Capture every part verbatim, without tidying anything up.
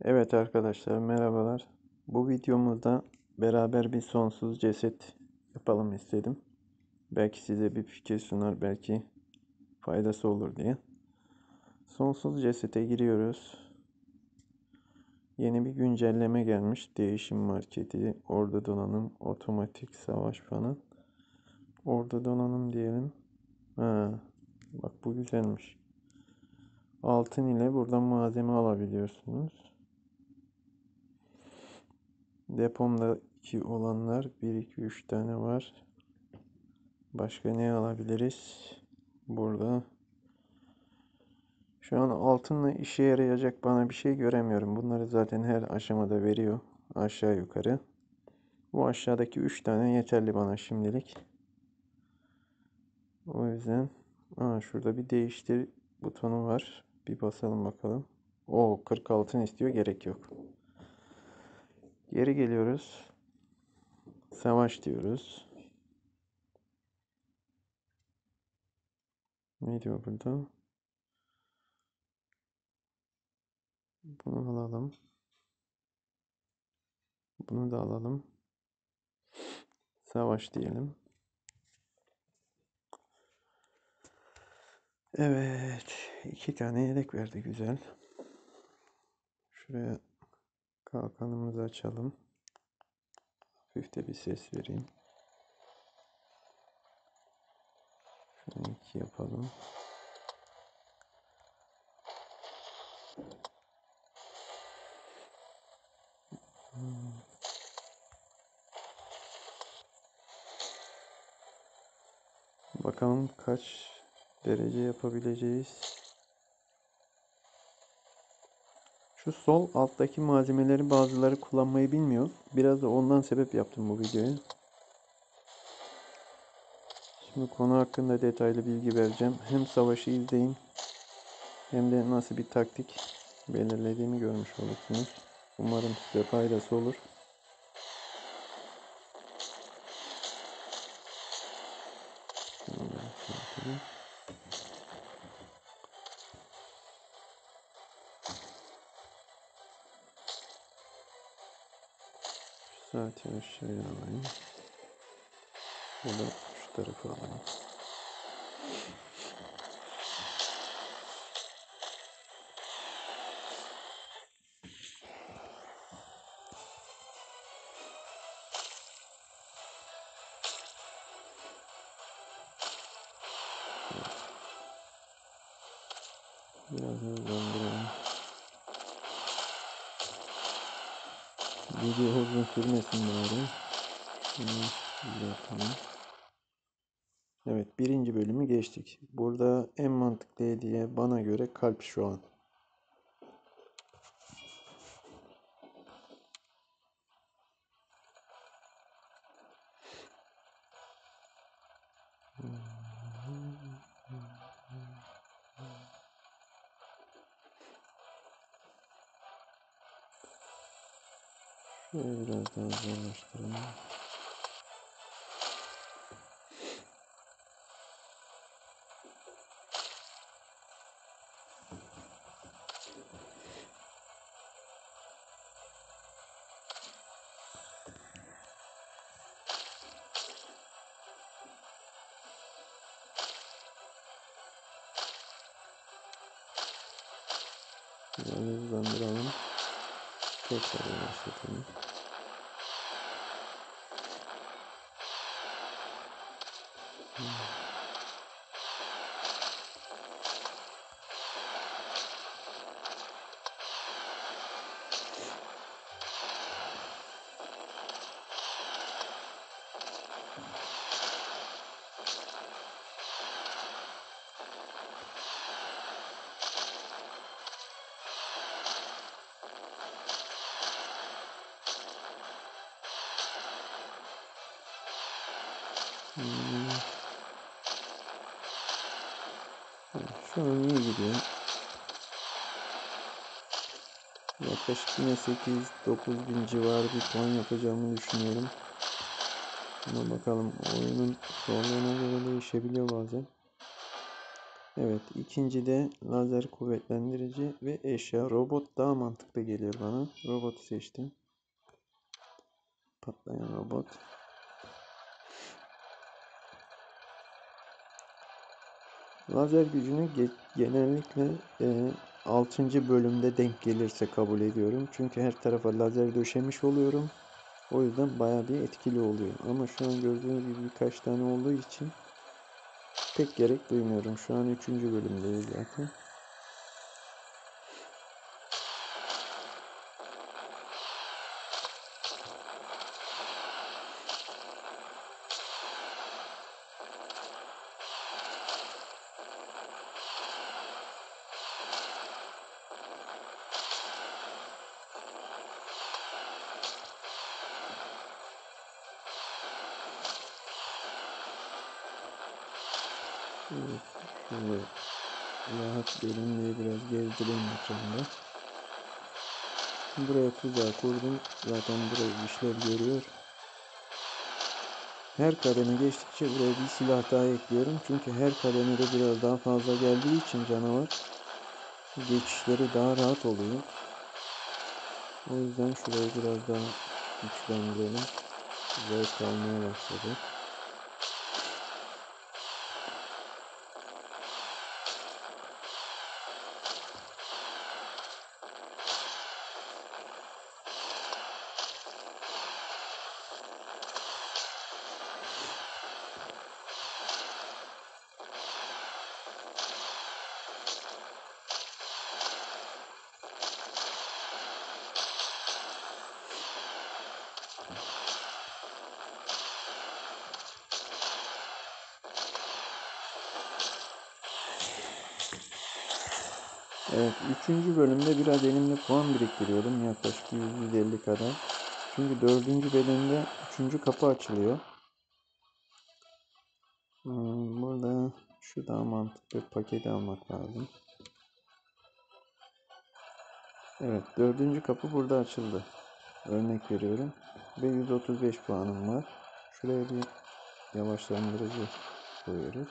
Evet arkadaşlar merhabalar. Bu videomuzda beraber bir sonsuz ceset yapalım istedim. Belki size bir fikir sunar, belki faydası olur diye. Sonsuz cesete giriyoruz. Yeni bir güncelleme gelmiş. Değişim marketi, ordu donanım, otomatik savaş falan. Ordu donanım diyelim. Ha, bak bu güzelmiş. Altın ile buradan malzeme alabiliyorsunuz. Depomdaki olanlar bir iki üç tane var. Başka ne alabiliriz? Burada. Şu an altınla işe yarayacak bana bir şey göremiyorum. Bunları zaten her aşamada veriyor. Aşağı yukarı. Bu aşağıdaki üç tane yeterli bana şimdilik. O yüzden. Aa, şurada bir değiştir butonu var. Bir basalım bakalım. O kırk altın istiyor. Gerek yok. Geri geliyoruz. Savaş diyoruz. Ne diyor burada? Bunu alalım. Bunu da alalım. Savaş diyelim. Evet. iki tane yedek verdi. Güzel. Şuraya kalkanımızı açalım. Hafif de bir ses vereyim. Şunu iki yapalım. Hmm. Bakalım kaç derece yapabileceğiz. Şu sol alttaki malzemeleri bazıları kullanmayı bilmiyor. Biraz da ondan sebep yaptım bu videoyu. Şimdi konu hakkında detaylı bilgi vereceğim. Hem savaşı izleyin hem de nasıl bir taktik belirlediğimi görmüş olursunuz. Umarım size faydası olur. Saati aşağıya alayım. Ya da şu tarafa alayım. Biraz hızlandıralım. Video uzun sürmesin bari. Şunu yapalım. Evet, birinci bölümü geçtik. Burada en mantıklı hediye bana göre kalp şu an. Şöyle biraz daha zorlaştıralım. Biraz hızlandıralım. Tekrar yavaşlatalım. Hmm. Şu an iyi gidiyor. Yaklaşık yine sekiz dokuz bin civarı bir puan yapacağımı düşünüyorum. Ama bakalım oyunun zorluğuna göre değişebiliyor bazen. Evet, ikinci de lazer kuvvetlendirici ve eşya. Robot daha mantıklı geliyor bana. Robotu seçtim. Patlayan robot. Lazer gücünü ge genellikle e, altıncı bölümde denk gelirse kabul ediyorum. Çünkü her tarafa lazer döşemiş oluyorum. O yüzden bayağı bir etkili oluyor. Ama şu an gördüğünüz gibi birkaç tane olduğu için pek gerek duymuyorum. Şu an üçüncü bölümdeyiz zaten. Evet, şöyle rahat görün diye biraz gezdireyim ekranda. Buraya tuzağı kurdum. Zaten burayı işlev görüyor. Her kademe geçtikçe buraya bir silah daha ekliyorum. Çünkü her kademede biraz daha fazla geldiği için canavar geçişleri daha rahat oluyor. O yüzden şurayı biraz daha güçlendirelim. Zevk almaya başladı. Evet, üçüncü bölümde biraz elimde puan biriktiriyordum. Yaklaşık yüz yüz elli kadar. Çünkü dördüncü bölümde üçüncü kapı açılıyor. Hmm, burada şu daha mantıklı paketi almak lazım. Evet, dördüncü kapı burada açıldı. Örnek veriyorum. Ve yüz otuz beş puanım var. Şuraya bir yavaşlandırıcı koyuyoruz.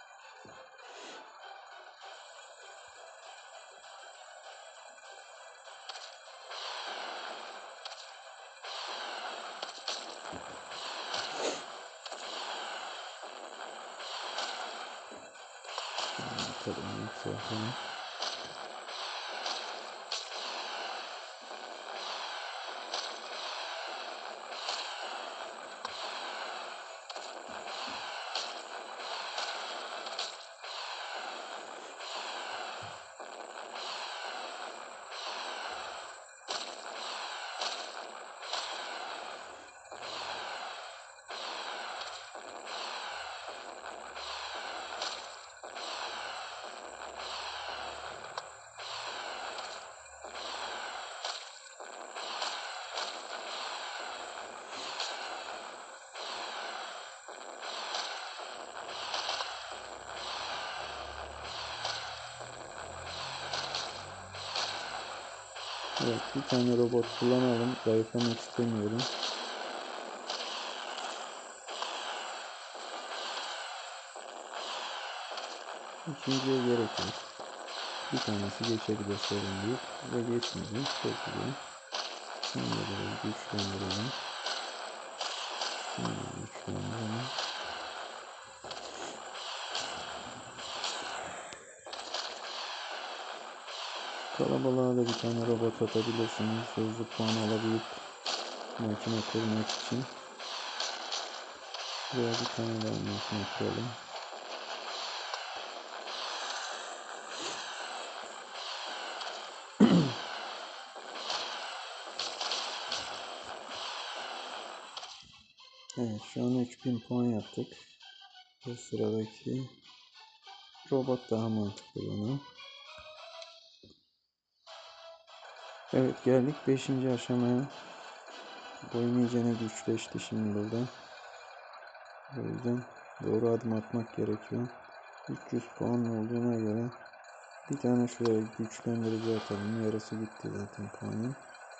Bakalım yükseltelim. Evet, bir tane robot kullanalım. Zayıflamak istemiyorum. İkinciye gerek yok. Bir tanesi geçebilir, sorun değil. Ve geçmedi. Çok güzel. Şunu da biraz güçlendirelim. Şunu da güçlendirelim. Kalabalığa da bir tane robot atabilirsiniz. Hızlı puan alabilip makine kurmak için. Buraya bir tane daha makine kuralım. Evet, şu an üç bin puan yaptık. Ve sıradaki robot daha mantıklı bana. Evet, geldik beşinci aşamaya. Boyun iyicene güçleşti şimdi burada. O yüzden doğru adım atmak gerekiyor. üç yüz puan olduğuna göre bir tane şuraya güçlendirici atalım. Yarısı gitti zaten puanın.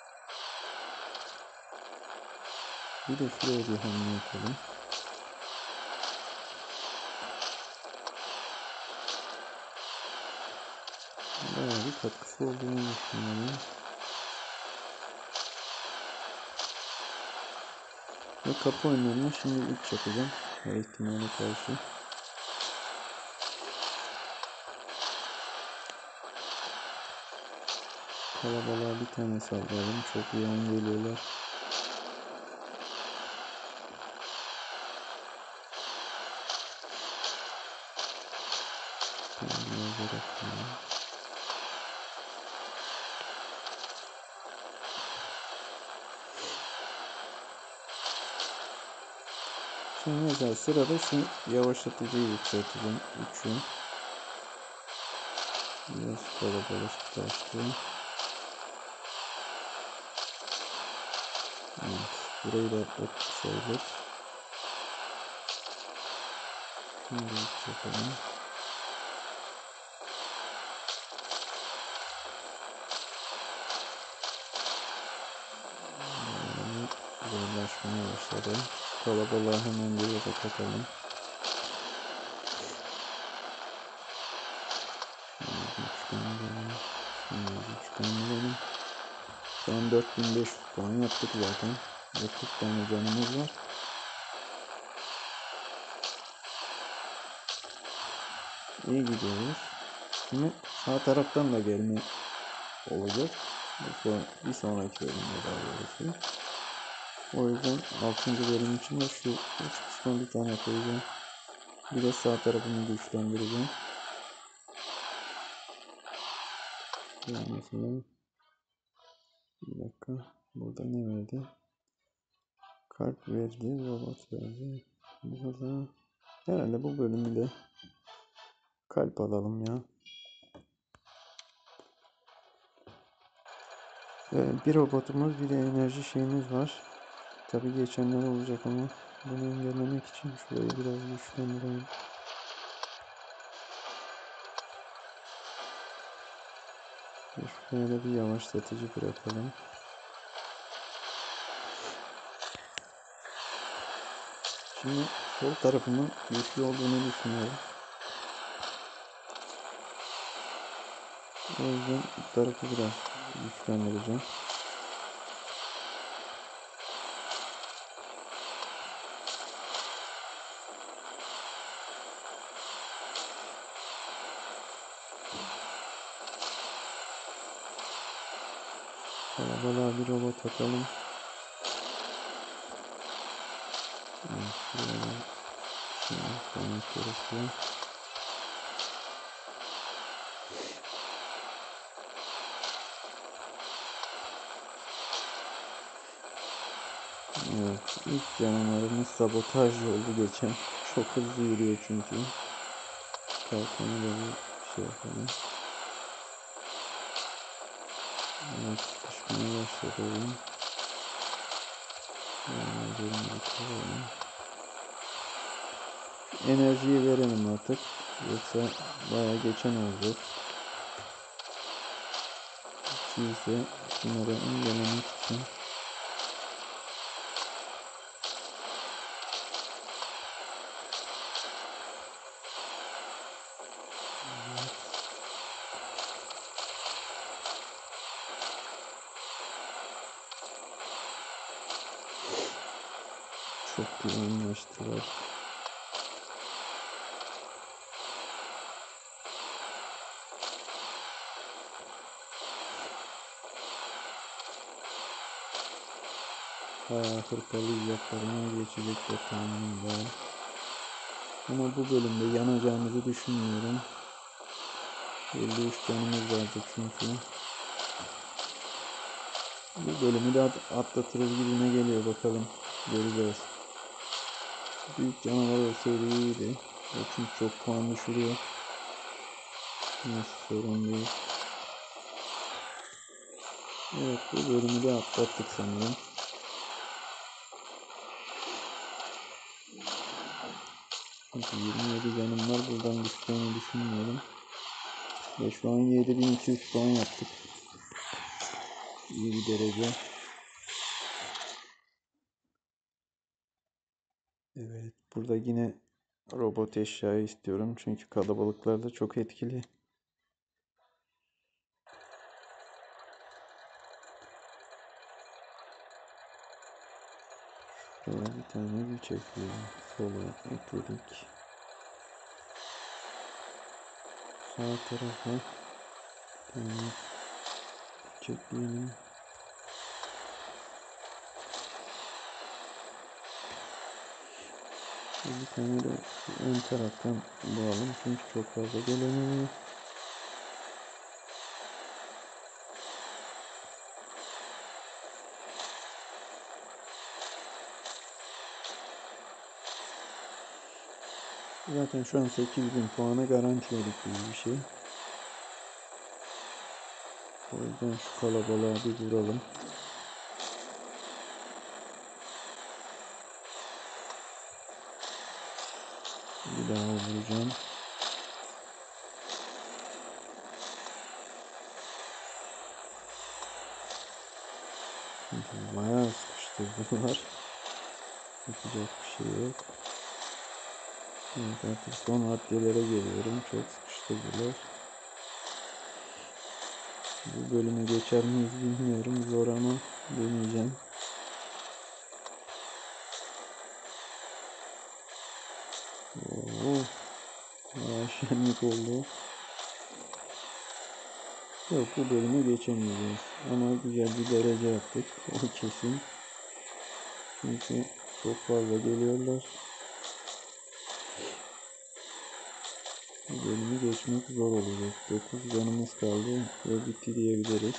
Bir de şuraya bir hamle yapalım. bayağı bir katkısı olduğunu düşünüyorum. Ve kapı önlerine şimdi üç yapacağım. Her ihtimale karşı. Kalabalığa bir tane sallayalım. Çok yoğun geliyorlar. Şimdi mesela sırada şu yavaşlatıcıyı yükselteceğim. üçü. Biraz kalabalıklaştı. Evet, burayı da atlattık sayılır. Şimdi üç yapalım. Yani zorlaşmaya başladı. Kalabalığa hemen bir yere katalım. Güçlendirelim. Şimdi güçlendirelim. Şu an dört bin beş yüz puan yaptık zaten. Ve kırk tane canımız var. İyi gidiyoruz. Şimdi sağ taraftan da gelme olacak. Bir sonraki bölümde daha doğrusu. O yüzden altıncı bölüm için de şu uç kısma bir tane koyacağım. Bir de sağ tarafını güçlendireceğim. Yani mesela bir dakika. Burada ne verdi? Kalp verdi. Robot verdi. Burada herhalde bu bölümü de kalp alalım ya. Ee, bir robotumuz bir de enerji şeyimiz var. Tabi geçenler olacak ama bunu engellemek için şurayı biraz güçlendirelim. Şuraya da bir yavaşlatıcı bırakalım. Şimdi sol tarafımın güçlü olduğunu düşünüyorum. O yüzden bu tarafı biraz güçlendireceğim. Kalabalığa bir robot atalım. Evet, şuraya şimdi koymak gerekiyor. Evet, ilk canavarımız sabotaj oldu geçen. Çok hızlı yürüyor çünkü. Kalkanı da bir şey yapalım. Evet, sıkışmaya başladı oyun. Enerjiyi verelim artık. Yoksa bayağı geçen olacak. İkiyse bunları engellemek için çok yoğunlaştılar. Bayağı hırpalayacaklar, ona geçecekler tahminimde. Ama bu bölümde yanacağımızı düşünmüyorum. elli üç canımız vardı çünkü. Bu bölümü de atlatırız gibime geliyor, bakalım. Göreceğiz. Büyük canavar olsaydı iyiydi. O çünkü çok puan düşürüyor. Neyse, sorun değil. Evet, bu bölümü de atlattık sanırım. Çünkü yirmi yedi canım var. Buradan düşeceğini düşünmüyorum. Ve şu an yedi bin iki yüz puan yaptık. İyi bir derece. Evet, burada yine robot eşyayı istiyorum. Çünkü kalabalıklarda çok etkili. Şöyle bir tane güç ekleyelim. Sola ekledik. Sağ tarafa bir tane güç ekleyelim. Bir tane de ön taraftan bağlayalım çünkü çok fazla gelemiyor. Zaten şu an sekiz bin puana garantiledik gibi bir şey. O yüzden şu kalabalığa bir vuralım. Bir daha vuracağım. Çünkü bayağı sıkıştırdılar. Yapacak bir şey yok. Evet, artık son maddelere geliyorum. Çok sıkıştırdılar. Bu bölümü geçer miyiz bilmiyorum. Zor ama deneyeceğim. Oo, bayağı şenlik oldu. Yok, bu bölümü geçemeyeceğiz. Ama güzel bir derece yaptık. O kesin. Çünkü çok fazla geliyorlar. Bu bölümü geçmek zor olacak. dokuz canımız kaldı ve bitti diyebiliriz.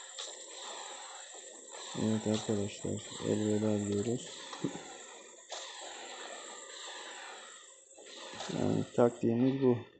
Evet arkadaşlar, elveda diyoruz. Yani taktiğimiz bu.